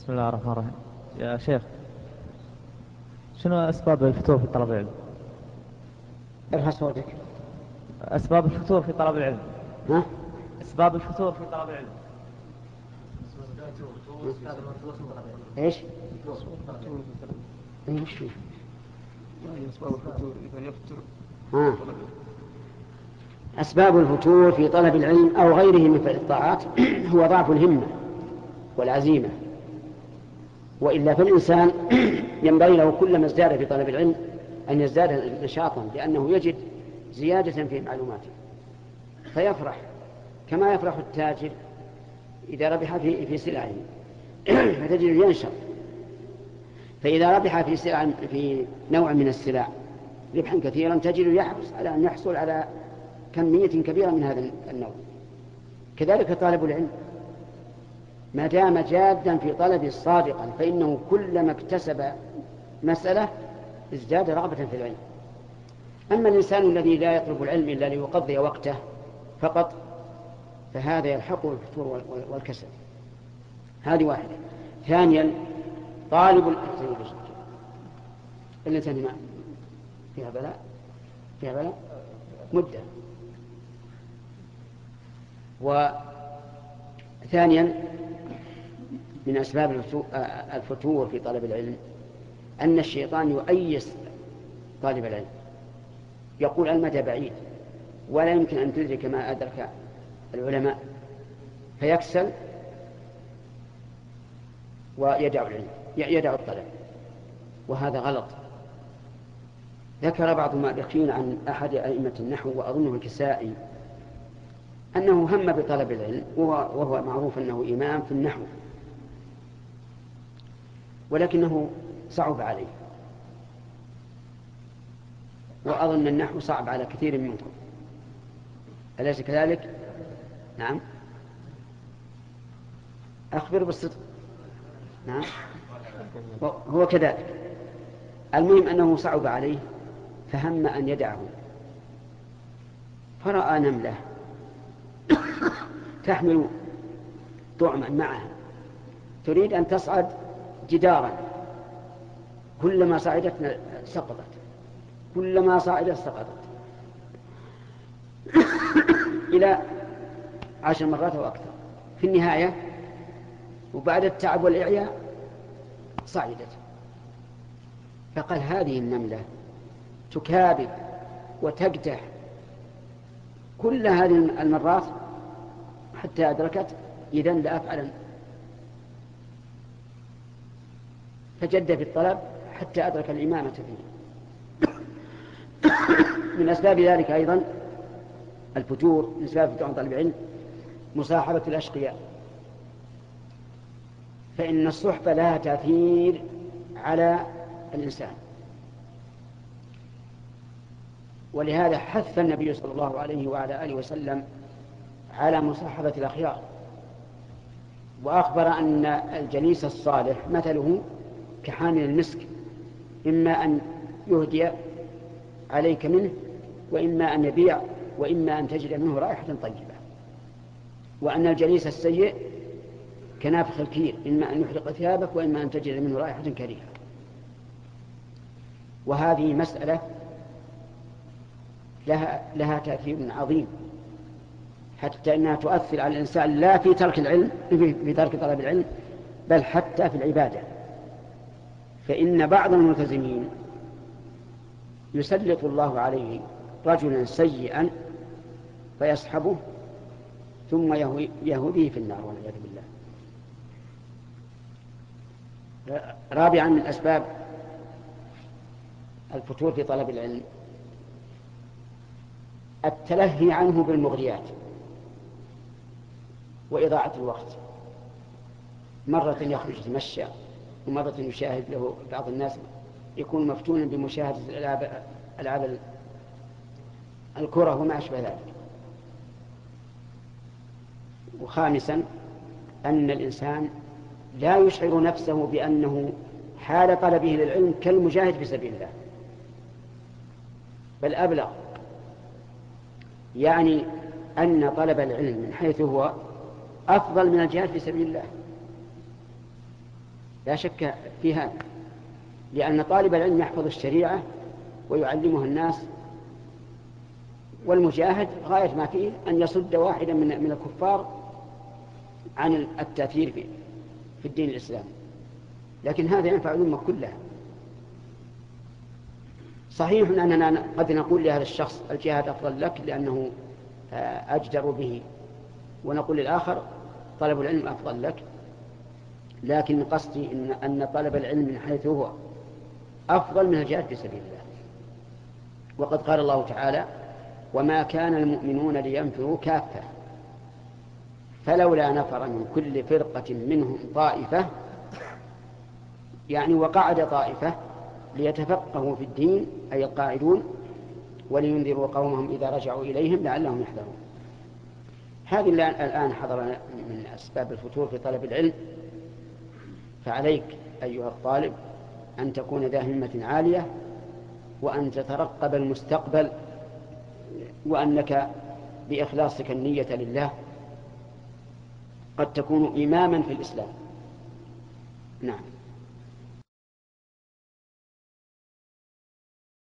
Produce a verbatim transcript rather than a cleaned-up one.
بسم الله الرحمن الرحيم. يا شيخ، شنو أسباب الفتور في طلب العلم؟ ارفع صوتك. أسباب الفتور في طلب العلم. ها؟ أسباب الفتور في طلب العلم. ايش؟ ايش؟ أسباب الفتور إذا يفتر. ها. أسباب الفتور في طلب العلم أو غيره من فعل الطاعات هو ضعف الهمة والعزيمة، وإلا فالإنسان ينبغي له كلما ازداد في طلب العلم أن يزداد نشاطا، لأنه يجد زيادة في معلوماته فيفرح كما يفرح التاجر إذا ربح في في سلعه فتجد ينشط. فإذا ربح في سلع في نوع من السلع ربحا كثيرا تجد يحرص على أن يحصل على كمية كبيرة من هذا النوع. كذلك طالب العلم ما دام جادا في طلب صادقا فإنه كلما اكتسب مسألة ازداد رغبة في العلم. أما الإنسان الذي لا يطلب العلم إلا ليقضي وقته فقط فهذا يلحقه الفتور والكسل. هذه واحدة. ثانيا طالب الإنسان ما فيها بلاء فيها بلاء مدة. وثانيا من أسباب الفتور في طلب العلم أن الشيطان يؤيس طالب العلم، يقول المدى بعيد ولا يمكن أن تدرك ما أدرك العلماء، فيكسل ويدع العلم يدع الطلب، وهذا غلط. ذكر بعض المؤرخين عن أحد أئمة النحو وأظنه الكسائي أنه هم بطلب العلم وهو معروف أنه إمام في النحو، ولكنه صعب عليه، وأظن النحو صعب على كثير منكم، أليس كذلك؟ نعم، أخبر بالصدق. نعم هو كذلك. المهم أنه صعب عليه فهم أن يدعه، فرأى نملة تحمل طعما معها تريد أن تصعد جدارا، كلما صعدت سقطت كلما صعدت سقطت إلى عشر مرات وأكثر. في النهاية وبعد التعب والإعياء صعدت، فقال هذه النملة تكابد وتقدح كل هذه المرات حتى أدركت، إذن لأفعلن. فجد في الطلب حتى أدرك الإمامة فيه. من أسباب ذلك أيضا الفتور، من أسباب فتور طالب العلم مصاحبة الأشقياء، فإن الصحبة لها تأثير على الإنسان، ولهذا حث النبي صلى الله عليه وعلى آله وسلم على مصاحبة الأخيار، وأخبر أن الجليس الصالح مثله كحامل المسك، إما أن يهدي عليك منه وإما أن يبيع وإما أن تجد منه رائحة طيبة، وأن الجليس السيء كنافخ الكير، إما أن يحرق ثيابك وإما أن تجد منه رائحة كريهة. وهذه مسألة لها, لها تأثير عظيم، حتى إنها تؤثر على الإنسان لا في ترك العلم في ترك طلب العلم بل حتى في العبادة. فإن بعض الملتزمين يسلط الله عليه رجلا سيئا فيصحبه ثم يهويه في النار والعياذ بالله. رابعا من أسباب الفتور في طلب العلم التلهي عنه بالمغريات وإضاعة الوقت. مرة يخرج يتمشى، ومرة يشاهد له بعض الناس يكون مفتونا بمشاهدة الألعاب ألعاب الكرة وما أشبه ذلك. وخامسا أن الإنسان لا يشعر نفسه بأنه حال طلبه للعلم كالمجاهد في سبيل الله، بل أبلغ، يعني أن طلب العلم من حيث هو أفضل من الجهاد في سبيل الله. لا شك في هذا، لأن طالب العلم يحفظ الشريعة ويعلمها الناس، والمجاهد غاية ما فيه أن يصد واحدا من من الكفار عن التأثير في في الدين الإسلامي، لكن هذا ينفع الأمة كلها. صحيح أننا قد نقول لهذا الشخص الجهاد أفضل لك لأنه أجدر به، ونقول للآخر طلب العلم أفضل لك، لكن قصدي إن, أن طلب العلم من حيث هو أفضل من الجهاد في سبيل الله. وقد قال الله تعالى: وما كان المؤمنون لينفروا كافة فلولا نفر من كل فرقة منهم طائفة، يعني وقعد طائفة ليتفقهوا في الدين أي القاعدون، ولينذروا قومهم إذا رجعوا إليهم لعلهم يحذرون. هذه الآن حضر من أسباب الفتور في طلب العلم، فعليك أيها الطالب أن تكون ذا همة عالية، وأن تترقب المستقبل، وأنك بإخلاصك النية لله قد تكون إماما في الإسلام. نعم.